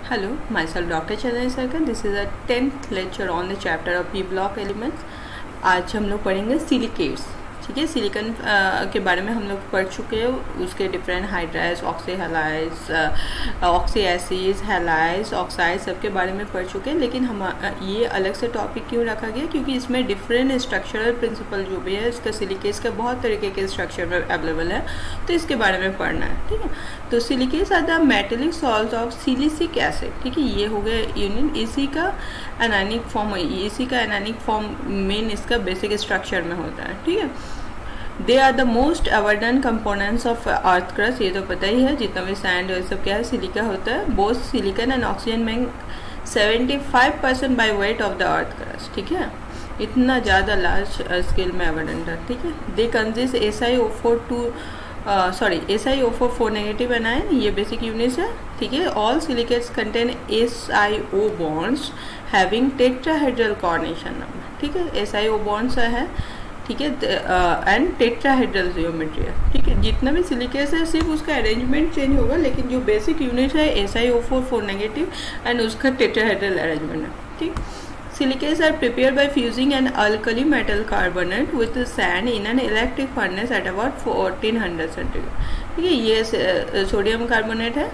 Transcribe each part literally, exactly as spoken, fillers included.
Hello, myself Doctor Chandran Sarkar. This is a tenth lecture on the chapter of P block elements. आज हम लोग पढ़ेंगे silicates. ठीक है, सिलिकॉन के बारे में हम लोग पढ़ चुके हैं. उसके different hydrides, oxy halides, oxy acids, halides, oxide सब के बारे में पढ़ चुके हैं. लेकिन हम ये अलग से टॉपिक क्यों रखा गया, क्योंकि इसमें डिफरेंट स्ट्रक्चरल प्रिंसिपल जो भी है इसका सिलिकेट्स का बहुत तरीके के स्ट्रक्चर में अवेलेबल है, तो इसके बारे में पढ़ना है. ठीक है, तो silicates are the metallic salt of silicic acid. ठीक है, ये हो गया यूनिट. इसी का एनानिक फॉर्म, इसी का एनानिक फॉर्म मेन इसका बेसिक स्ट्रक्चर में होता है. ठीक है, they are the most abundant components of earth crust. ये तो पता ही है, जितना भी सैंड और सब क्या है, सिलिका होता है. बोथ सिलिकॉन एंड ऑक्सीजन में seventy five percent by weight of the earth crust. ठीक है, इतना ज़्यादा लार्ज स्केल में अबंडेंट है. ठीक है, they consist S I O four two sorry S I O four four negative anion. ये बेसिक यूनिट्स है. ठीक है, all silicates contain S I O bonds having tetrahedral coordination number. ठीक है, एस आई ओ बॉन्ड्स है. ठीक है, and tetrahedral geometry है. ठीक है, जितना भी सिलिकेट्स है सिर्फ उसका अरेंजमेंट चेंज होगा, लेकिन जो बेसिक यूनिट है S I O four four negative and उसका टेट्राहेड्रल अरेंजमेंट है. ठीक, silicates are prepared by fusing an alkali metal carbonate with sand in an electric furnace at about fourteen hundred centigrade. ठीक है, ये sodium carbonate है.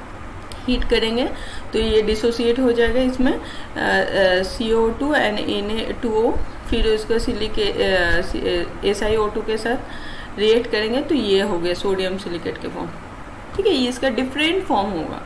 Heat करेंगे तो ये डिसोसिएट हो जाएगा इसमें C O two and N A two O. फिर उसको सिलिके एस आई ओ टू के साथ रिएक्ट करेंगे तो ये हो गया सोडियम सिलिकेट के फॉर्म. ठीक है, ये इसका डिफरेंट फॉर्म होगा.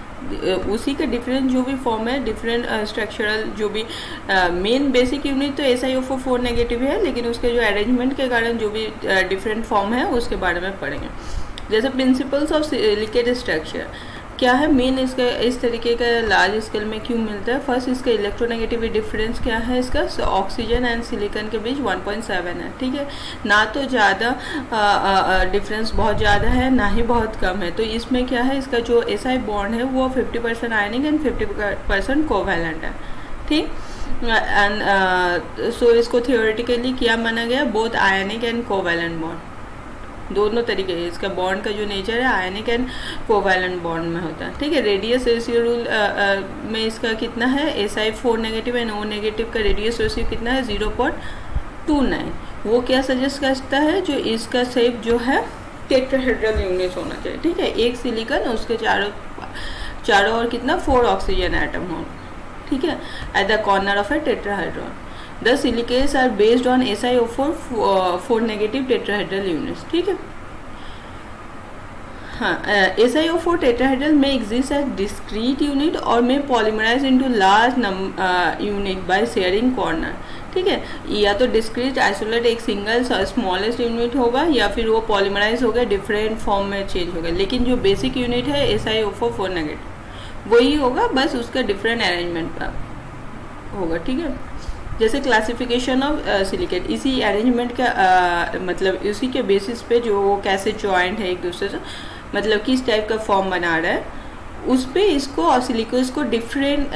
उसी का डिफरेंट जो भी फॉर्म है, डिफरेंट स्ट्रक्चरल जो भी मेन बेसिक यूनिट तो S I O four four negative है, लेकिन उसके जो अरेंजमेंट के कारण जो भी डिफरेंट फॉर्म है उसके बारे में पढ़ेंगे. जैसे प्रिंसिपल्स ऑफ सिलिकेट स्ट्रक्चर क्या है, मेन इसका इस तरीके का लार्ज स्केल में क्यों मिलता है. फर्स्ट, इसका इलेक्ट्रोनेगेटिविटी डिफरेंस क्या है इसका, ऑक्सीजन एंड सिलिकॉन के बीच वन पॉइंट सेवन है. ठीक है, ना तो ज़्यादा डिफरेंस बहुत ज़्यादा है, ना ही बहुत कम है. तो इसमें क्या है, इसका जो एस आई बॉन्ड है वो fifty percent ionic and fifty percent covalent है. ठीक, एंड सो इसको थियोरेटिकली क्या माना गया, both ionic and covalent bond, दोनों तरीके. इसका बॉन्ड का जो नेचर है आयनिक एंड कोवैलेंट बॉन्ड में होता है. ठीक है, रेडियस रेशियो रूल में इसका कितना है, S I four negative and O negative का रेडियस रेशियो कितना है, जीरो पॉइंट टू नाइन. वो क्या सजेस्ट करता है, जो इसका शेप जो है टेट्राहेड्रल यूनिट होना चाहिए. ठीक है, एक सिलिकॉन उसके चारों चारों और कितना फोर ऑक्सीजन एटम हो. ठीक है, at the corner of a tetrahedron. The silicates are based on S I O four four negative tetrahedral units. ठीक है, हाँ, S I O four tetrahedral में exist as discrete unit और में polymerize into large unit by sharing corner. ठीक है, या तो डिस्क्रीट आइसोलेट एक सिंगल स्मॉलेस्ट यूनिट होगा, या फिर वो पॉलीमराइज हो गया डिफरेंट फॉर्म में चेंज होगा. लेकिन जो बेसिक यूनिट है S I O four four negative वही होगा, बस उसका डिफरेंट अरेंजमेंट होगा. ठीक है, जैसे क्लासिफिकेशन ऑफ सिलिकेट, इसी अरेंजमेंट का uh, मतलब इसी के बेसिस पे जो वो कैसे जॉइंट है एक दूसरे से, मतलब किस टाइप का फॉर्म बना रहा है, उस पे इसको और सिलिकेट्स को डिफरेंट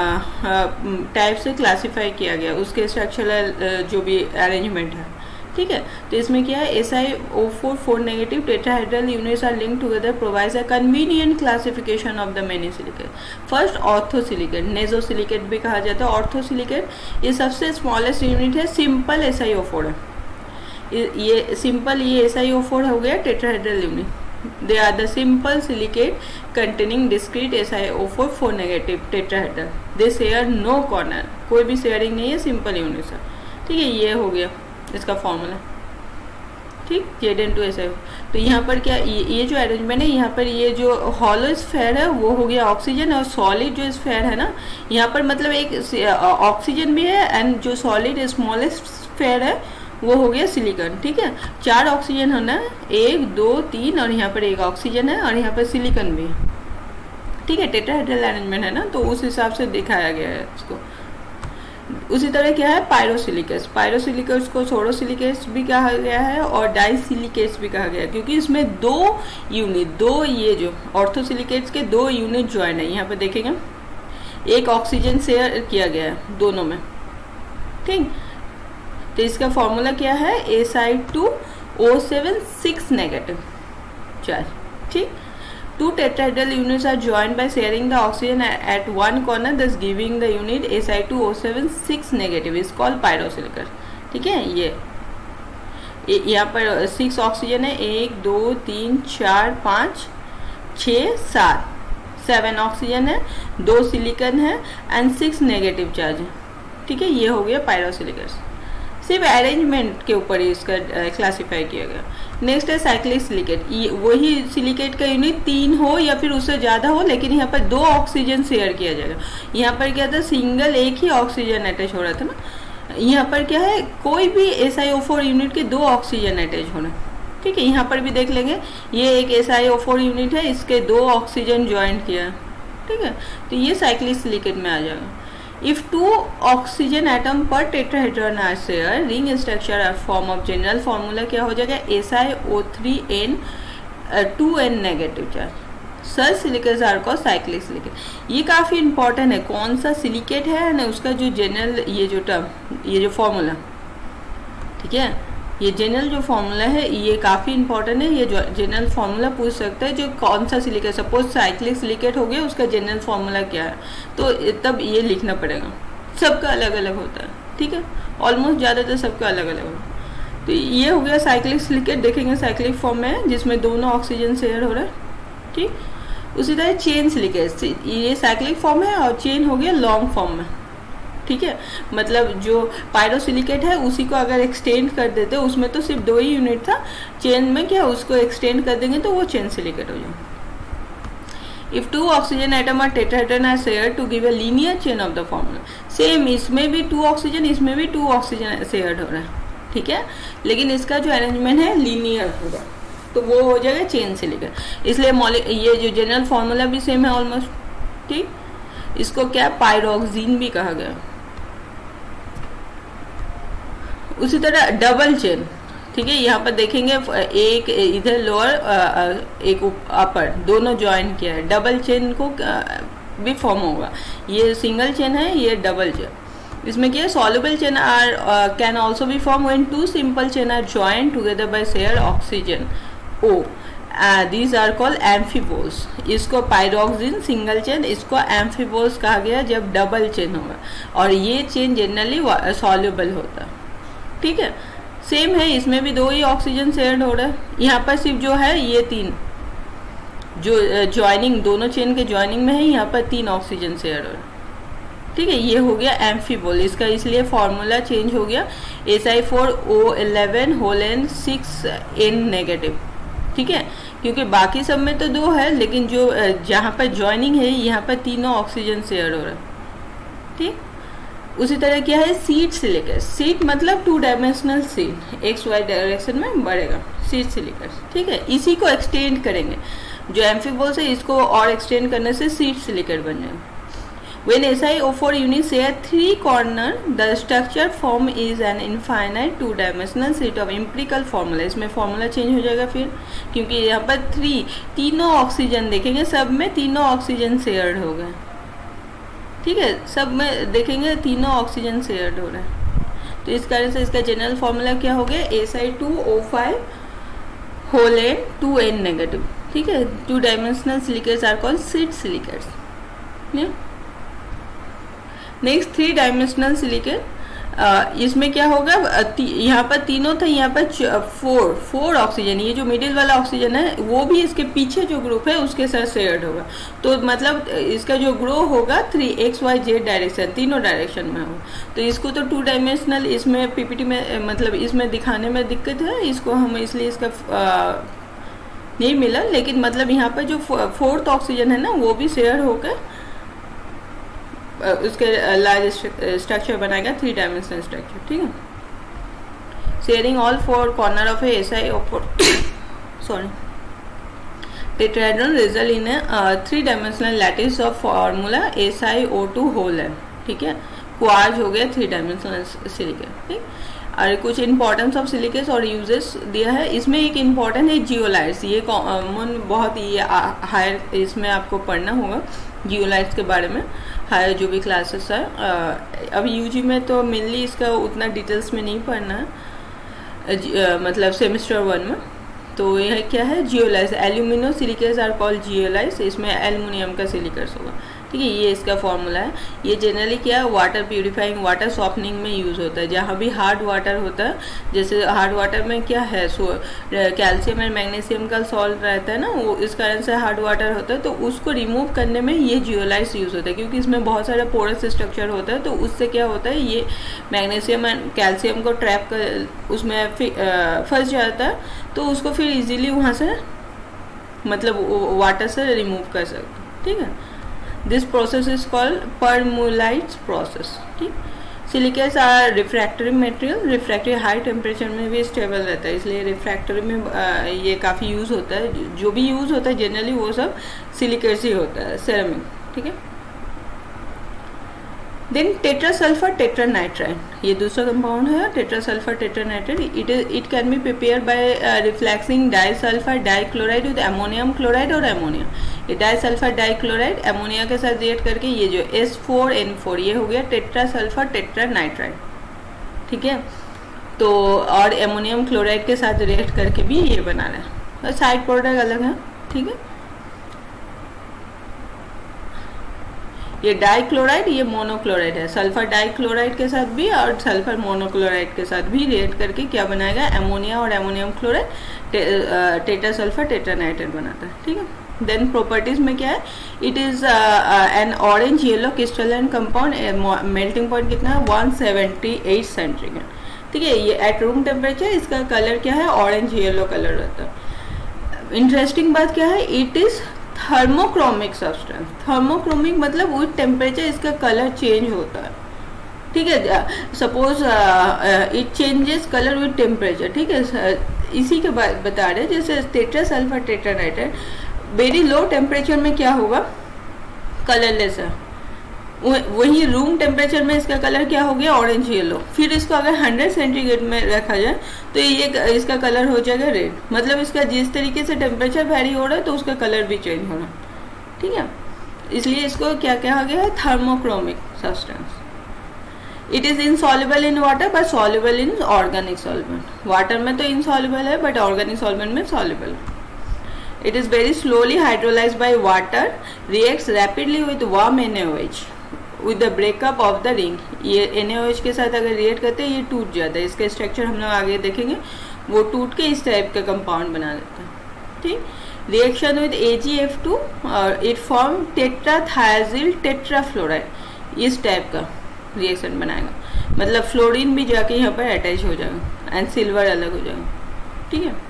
टाइप से क्लासिफाई किया गया, उसके स्ट्रक्चरल uh, जो भी अरेंजमेंट है. ठीक है, तो इसमें क्या है, S I O four four negative tetrahedral units are linked together provides a convenient classification of the many silicate. First, orthosilicate, nesosilicate भी कहा जाता है. ऑर्थोसिलिकेट ये सबसे स्मॉलेस्ट यूनिट है, simple S I O four है. ये सिंपल ये एस आई ओ फोर हो गया tetrahedral unit. They are the simple silicate containing discrete S I O four four negative tetrahedral. They share no corner, कोई भी sharing नहीं है, simple unit है. ठीक है, ये हो गया इसका फॉर्मूला. ठीक, Z N two S I. तो यहाँ पर क्या, ये, ये जो अरेंजमेंट है, यहाँ पर ये जो हॉलो स्फेयर है वो हो गया ऑक्सीजन, और सॉलिड जो स्फेयर है ना, यहाँ पर मतलब एक ऑक्सीजन भी है एंड जो सॉलिड स्मॉलेस्ट स्फेयर है वो हो गया सिलिकॉन. ठीक है, चार ऑक्सीजन होना है, एक दो तीन, और यहाँ पर एक ऑक्सीजन है और यहाँ पर सिलिकॉन भी है. ठीक है, टेट्राहेड्रल अरेंजमेंट है ना, तो उस हिसाब से दिखाया गया है इसको. उसी तरह क्या है, पायरोसिलिकेट्स. पायरोसिलिकेट्स को सोरोसिलिकेट्स भी कहा गया है और डाइसिलिकेट्स भी कहा गया है, क्योंकि इसमें दो यूनिट, दो ये जो ऑर्थोसिलिकेट्स के दो यूनिट ज्वाइन है. यहाँ पर देखेंगे एक ऑक्सीजन शेयर किया गया है दोनों में. ठीक, तो इसका फॉर्मूला क्या है, S I two O seven six negative charge. ठीक, Two tetrahedral units are joined by sharing the oxygen at one corner, thus giving the unit S I two O seven six negative is called pyroसिलिकन। ठीक है, ये यहाँ पर six oxygen है, एक दो तीन चार पाँच छः सात, सेवन ऑक्सीजन है, दो सिलिकन है एंड सिक्स नेगेटिव चार्ज है। ठीक है, ये हो गया पायरोसिलिकस। सिर्फ अरेंजमेंट के ऊपर ही इसका क्लासिफाई किया गया। नेक्स्ट है साइक्लिक सिलिकेट। ये वही सिलिकेट का यूनिट तीन हो या फिर उससे ज़्यादा हो, लेकिन यहाँ पर दो ऑक्सीजन शेयर किया जाएगा। यहाँ पर क्या था, सिंगल एक ही ऑक्सीजन अटैच हो रहा था ना, यहाँ पर क्या है, कोई भी S I O four unit के दो ऑक्सीजन अटैच हो रहे हैं। ठीक है, यहाँ पर भी देख लेंगे, ये एक S I O four unit है, इसके दो ऑक्सीजन ज्वाइंट किया है। ठीक है, तो ये साइक्लिक सिलिकेट में आ जाएगा। If two oxygen atom per tetrahedron are shared, ring structure or form of general formula क्या हो जाएगा, S I O three N two N negative charge. सर silicates are called cyclic silicate. ये काफ़ी important है, कौन सा सिलिकेट है ना, उसका जो जनरल ये जो टर्म ये जो फॉर्मूला, ठीक है, ये जनरल जो फॉर्मूला है ये काफ़ी इंपॉर्टेंट है। ये जो जनरल फार्मूला पूछ सकता है, जो कौन सा सिलिकेट, सपोज साइक्लिक सिलिकेट हो गया, उसका जनरल फार्मूला क्या है, तो तब ये लिखना पड़ेगा। सबका अलग अलग होता है। ठीक है, ऑलमोस्ट ज़्यादातर सबका अलग अलग होता है। तो ये हो गया साइक्लिक सिलिकेट। देखेंगे साइक्लिक फॉर्म में है जिसमें दोनों ऑक्सीजन शेयर हो रहा है। ठीक, उसी तरह चेन सिलिकेट, ये साइक्लिक फॉर्म है और चेन हो गया लॉन्ग फॉर्म में। ठीक है, मतलब जो पायरोसिलिकेट है उसी को अगर एक्सटेंड कर देते, उसमें तो सिर्फ दो ही यूनिट था, चेन में क्या उसको एक्सटेंड कर देंगे तो वो चेन सिलिकेट हो जाएगा। If two oxygen atom are tetrahedron are shared to give a linear chain of the formula. Same इसमें भी टू ऑक्सीजन, इसमें भी टू ऑक्सीजन शेयर्ड हो रहा है। ठीक है, लेकिन इसका जो अरेंजमेंट है लीनियर होगा, तो वो हो जाएगा चेन सिलिकेट। इसलिए ये जो जनरल फॉर्मूला भी सेम है ऑलमोस्ट। ठीक, इसको क्या पायरोक्सिन भी कहा गया। उसी तरह डबल चेन, ठीक है, यहाँ पर देखेंगे एक इधर लोअर एक अपर, दोनों ज्वाइन किया है, डबल चेन को भी फॉर्म होगा। ये सिंगल चेन है, ये डबल चेन। इसमें क्या है, soluble chain are can also be form when two simple chain are join together by share oxygen O, these are called amphiboles. इसको पायरोक्सिन सिंगल चेन, इसको एम्फीबोल्स कहा गया जब डबल चेन होगा, और ये चेन जनरली सॉल्युबल होता है। ठीक है, सेम है, इसमें भी दो ही ऑक्सीजन शेयर हो रहा है। यहाँ पर सिर्फ जो है ये तीन जो ज्वाइनिंग, दोनों चेन के ज्वाइनिंग में है, यहाँ पर तीन ऑक्सीजन शेयर हो रहा है। ठीक है, ये हो गया एम्फीबोल। इसका इसलिए फॉर्मूला चेंज हो गया, S I four O eleven whole N six N negative. ठीक है, क्योंकि बाकी सब में तो दो है, लेकिन जो जहाँ पर ज्वाइनिंग है यहाँ पर तीनों ऑक्सीजन शेयर हो रहा है। ठीक, उसी तरह क्या है, सीट सिलिकेट। सीट मतलब two dimensional sheet, X Y direction में बढ़ेगा, सीट सिलिकेट। ठीक है, इसी को एक्सटेंड करेंगे, जो एम्फीबोल्स है इसको और एक्सटेंड करने से सीट सिलिकेट बन जाएगा। When S I O four units share three corner, the structure form is an infinite two dimensional sheet of empirical formula। इसमें फॉर्मूला चेंज हो जाएगा फिर, क्योंकि यहाँ पर थ्री तीनों ऑक्सीजन देखेंगे, सब में तीनों ऑक्सीजन शेयर्ड हो गए। ठीक है, सब में देखेंगे तीनों ऑक्सीजन शेयर्ड हो रहे हैं, तो इस कारण से इसका जनरल फॉर्मूला क्या हो गया, S I two O five whole N two N negative. ठीक है, two dimensional silicates are called sheet silicates. Next three dimensional silicate, इसमें क्या होगा, यहाँ पर तीनों था, यहाँ पर फोर फोर ऑक्सीजन, ये जो मिडिल वाला ऑक्सीजन है वो भी इसके पीछे जो ग्रुप है उसके साथ शेयर्ड होगा, तो मतलब इसका जो ग्रो होगा three X Y Z direction, तीनों डायरेक्शन में होगा। तो इसको तो टू डायमेंशनल इसमें पीपीटी में मतलब इसमें दिखाने में दिक्कत है, इसको हम इसलिए इसका आ, नहीं मिला, लेकिन मतलब यहाँ पर जो फोर्थ ऑक्सीजन है ना वो भी शेयर होकर उसके लार्ज स्ट्रक्चर बनाएगा, थ्री डायमेंशनल स्ट्रक्चर। ठीक है, sharing all four corner of S I O four sorry tetrahedron result in three dimensional lattice of formula S I O two whole है। ठीक है, क्वार्ज हो गया थ्री डायमेंशनल सिलिकेट। ठीक, और कुछ इंपॉर्टेंस ऑफ सिलिकेट्स और यूजेस दिया है। इसमें एक इम्पॉर्टेंट है जियोलाइट्स, ये कॉमन बहुत ही हायर इसमें आपको पढ़ना होगा जियोलाइट्स के बारे में, हायर जो भी क्लासेस है। अब यूजी में तो मेनली इसका उतना डिटेल्स में नहीं पढ़ना है, मतलब सेमेस्टर वन में। तो यह क्या है, zeolites, alumino silicates are called zeolites, इसमें एल्युमिनियम का सिलिकेट्स होगा, ठीक है। ये इसका फॉर्मूला है। ये जनरली क्या है, वाटर प्यूरिफाइंग, वाटर सॉफ्टनिंग में यूज़ होता है। जहाँ भी हार्ड वाटर होता है, जैसे हार्ड वाटर में क्या है, सो कैल्शियम एंड मैग्नीशियम का सॉल्ट रहता है ना, वो इस कारण से हार्ड वाटर होता है, तो उसको रिमूव करने में ये जियोलाइज यूज़ होता है, क्योंकि इसमें बहुत सारा पोरस स्ट्रक्चर होता है। तो उससे क्या होता है, ये मैग्नीशियम एंड कैल्शियम को ट्रैप कर उसमें फंस जाता है, तो उसको फिर इजीली वहाँ से मतलब वाटर से रिमूव कर सकते, ठीक है। This process is called permutites process, ठीक। Silicates are refractory material, refractory high temperature में भी स्टेबल रहता है, इसलिए रिफ्रैक्टरी में आ, ये काफ़ी यूज़ होता है। जो भी यूज़ होता है जनरली वो सब सिलिकेट्स ही होता है, सेरामिक, ठीक है। Then tetra sulphur tetra nitride, ये दूसरा कंपाउंड है, tetra sulphur tetra nitride. It is it can be prepare by refluxing di sulphur di chloride with ammonium chloride और अमोनिया। ये di sulphur di chloride ammonia के साथ react करके ये जो एस फोर एन फोर ये हो गया टेट्रा सल्फर टेट्रा नाइट्राइड, ठीक है। तो और अमोनियम क्लोराइड के साथ रिएक्ट करके भी ये बना रहा है, साइड प्रोडक्ट अलग है, ठीक है। ये डाइक्लोराइड, ये मोनोक्लोराइड है, सल्फर डाइक्लोराइड के साथ भी और सल्फर मोनोक्लोराइड के साथ भी रिएक्ट करके क्या बनाएगा, अमोनिया और अमोनियम क्लोराइड टे, टेट्रा सल्फर टेट्रा नाइट्राइड बनाता है, ठीक है। देन प्रॉपर्टीज में क्या है, it is an orange yellow crystalline compound, melting point कितना है वन सेवेंटी एट सेंटीग्रेड, ठीक है। ये एट रूम टेम्परेचर इसका कलर क्या है, ऑरेंज येलो कलर रहता है। इंटरेस्टिंग बात क्या है, it is thermochromic substance. Thermochromic मतलब विद टेम्परेचर इसका कलर चेंज होता है, ठीक है। Suppose it changes colour with temperature, ठीक है। इसी के बाद बता रहे, जैसे tetra sulphur tetra nitride very low temperature में क्या होगा, कलरलेस है। वही रूम टेम्परेचर में इसका कलर क्या हो गया, ऑरेंज येलो। फिर इसको अगर हंड्रेड सेंटीग्रेड में रखा जाए तो ये इसका कलर हो जाएगा रेड। मतलब इसका जिस तरीके से टेम्परेचर वेरी हो रहा है तो उसका कलर भी चेंज हो रहा है, ठीक है। इसलिए इसको क्या कहा गया है, thermochromic substance. It is insoluble in water but soluble in organic solvent. Water में तो इनसॉल्युबल है बट ऑर्गेनिक सॉल्वेंट में सॉल्युबल है। It is very slowly hydrolysed by water, reacts rapidly with warm NaOH with the breakup of the ring. ये NaOH के साथ अगर react करते हैं ये टूट जाता है। इसका स्ट्रक्चर हम लोग आगे देखेंगे, वो टूट के इस टाइप का कंपाउंड बना देता है, ठीक। Reaction with A G F two और इट फॉर्म टेट्राथायाजिल टेट्राफ्लोराइड, इस टाइप का रिएक्शन बनाएगा। मतलब फ्लोरीन भी जाके यहाँ पर अटैच हो जाएगा एंड सिल्वर अलग हो जाएगा, ठीक है।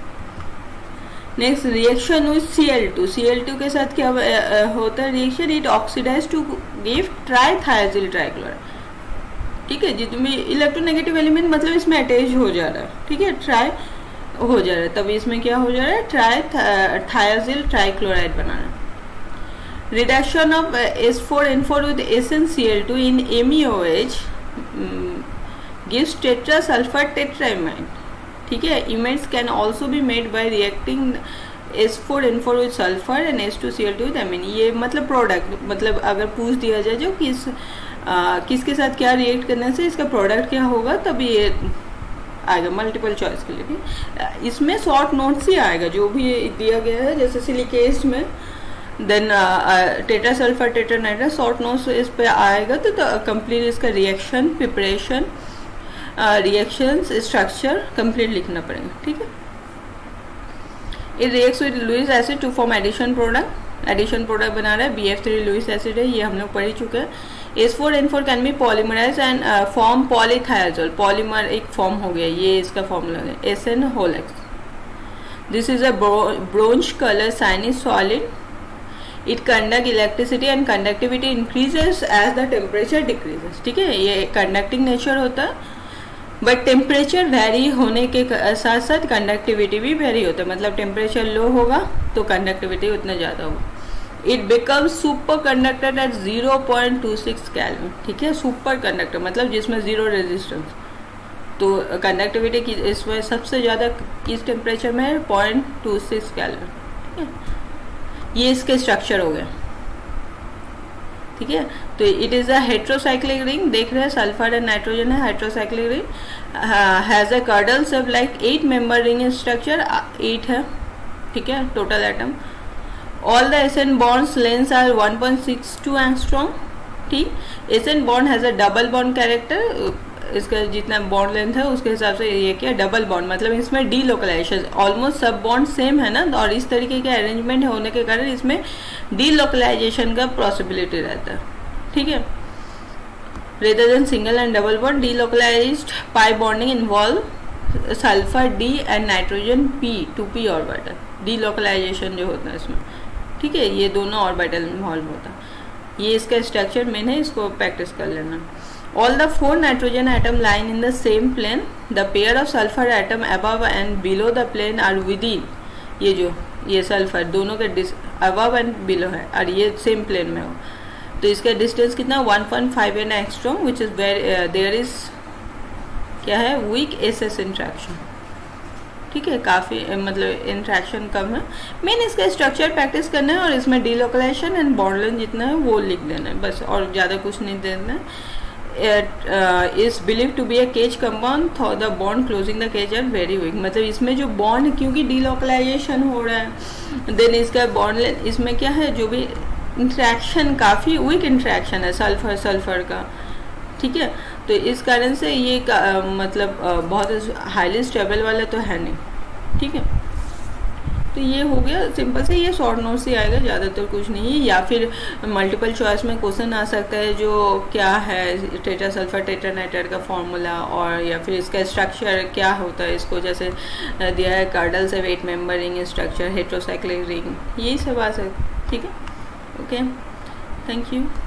Next reaction with C L two. C L two के साथ क्या होता है reaction, it oxidise to give trithiazyl trichloride, ठीक है। जितने इलेक्ट्रोनेगेटिव एलिमेंट मतलब इसमें अटैच हो जा रहा है, ठीक है, ट्राई हो जा रहा है, तब इसमें क्या हो जा रहा है, ट्राइथायाजिल ट्राइक्लोराइड बना रहा है। Reduction of S four N four with S N C L two in M E O H gives tetra sulphur tetraimide, ठीक है। Image can also be made by reacting S four N four with sulphur and S two C L two with amine. ये मतलब product, मतलब अगर पूछ दिया जाए जो किस आ, किसके साथ क्या रिएक्ट करने से इसका प्रोडक्ट क्या होगा, तब ये आएगा मल्टीपल चॉइस के लिए भी। इसमें शॉर्ट नोट्स ही आएगा जो भी दिया गया है, जैसे सिलिकेट्स में then tetra sulphur tetra nitride, short notes इस पे आएगा। तो, तो कंप्लीट इसका reaction preparation reactions structure complete लिखना पड़ेगा, ठीक है। It reacts with Lewis acid to form addition product. Addition product बना रहा है B F three Lewis acid है, ये हम लोग पढ़ ही चुके हैं। S four N four can be polymerise and form polythiazole, polymer एक फॉर्म हो गया, ये इसका फॉर्मूला है एस एन होलेक्स। This is a bronze colour shiny solid. It conduct electricity and conductivity increases as the temperature decreases, ठीक है। ये कंडक्टिंग नेचर होता है बट टेम्परेचर वेरी होने के साथ साथ कंडक्टिविटी भी वेरी होता है। मतलब टेम्परेचर लो होगा तो कंडक्टिविटी उतना ज़्यादा होगा। It becomes super conductor at zero point two six kelvin, ठीक है। सुपर कंडक्टर मतलब जिसमें जीरो रेजिस्टेंस, तो कंडक्टिविटी की इसमें सबसे ज़्यादा किस टेम्परेचर में है, पॉइंट टू सिक्स कैल्विन, ठीक है। ये इसके स्ट्रक्चर हो गया, ठीक है। तो it is a heterocyclic ring, देख रहे हैं सल्फर एंड नाइट्रोजन है, heterocyclic ring, has a cradle सब like eight member ring structure, eight है, ठीक है total atom. All the S N bonds length are one point six two angstrom, ठीक। S N bond has a double bond character, इसका जितना bond length है उसके हिसाब से ये क्या डबल बॉन्ड, मतलब इसमें डी लोकलाइजेशन, ऑलमोस्ट सब बॉन्ड सेम है ना, और इस तरीके के अरेंजमेंट होने के कारण इसमें डी लोकलाइजेशन का पॉसिबिलिटी रहता है, ठीक है। Rather than single and double bond, delocalised pi bonding involve sulphur D and nitrogen P two P orbital, delocalisation जो होता है इसमें, ठीक है, ये दोनों ऑर्बिटल इन्वॉल्व होता है। ये इसका स्ट्रक्चर मेन है, इसको प्रैक्टिस कर लेना। All the four nitrogen atom lying in the same plane, the pair of sulfur atom above and below the plane are within, ये जो ये सल्फर दोनों के डिस above and below है और ये सेम प्लेन में हो, तो इसका डिस्टेंस कितना one point five N angstrom, which is very there is क्या है वीक एस एस इंट्रैक्शन, ठीक है, काफ़ी मतलब इंट्रैक्शन कम है। मेन इसका स्ट्रक्चर प्रैक्टिस करना है और इसमें डीलोकलाइजेशन एंड बॉन्ड लेंथ जितना है वो लिख देना है बस, और ज़्यादा कुछ नहीं देना है। It uh, is believed to be a cage compound, though the bond closing the cage are very weak, मतलब इसमें जो बॉन्ड क्योंकि डीलोकलाइजेशन हो रहा है, देन इसका बॉन्ड इसमें क्या है जो भी इंट्रैक्शन काफ़ी वीक इंट्रैक्शन है सल्फर सल्फर का, ठीक है। तो इस कारण से ये uh, मतलब uh, बहुत हाईली स्टेबल वाला तो है नहीं, ठीक है। तो ये हो गया सिंपल से, ये शॉर्ट नोट से आएगा, ज़्यादातर कुछ नहीं है। या फिर मल्टीपल चॉइस में क्वेश्चन आ सकता है जो क्या है टेट्रा सल्फर टेट्रा नाइट्राइड का फॉर्मूला, और या फिर इसका स्ट्रक्चर क्या होता है, इसको जैसे दिया है कार्डल से eight member ring structure, heterocyclic ring, यही सब आ सकता है, ठीक है। Okay, thank you.